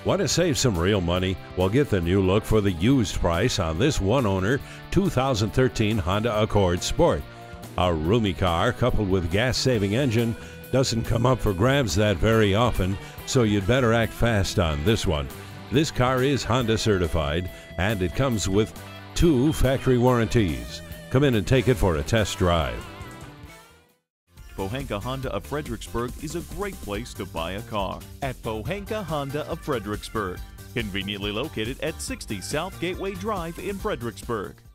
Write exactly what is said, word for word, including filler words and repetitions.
Want to save some real money? Well, get the new look for the used price on this one-owner two thousand thirteen Honda Accord Sport. A roomy car coupled with gas-saving engine doesn't come up for grabs that very often, so you'd better act fast on this one. This car is Honda certified, and it comes with two factory warranties. Come in and take it for a test drive. Pohanka Honda of Fredericksburg is a great place to buy a car. At Pohanka Honda of Fredericksburg, conveniently located at sixty South Gateway Drive in Fredericksburg.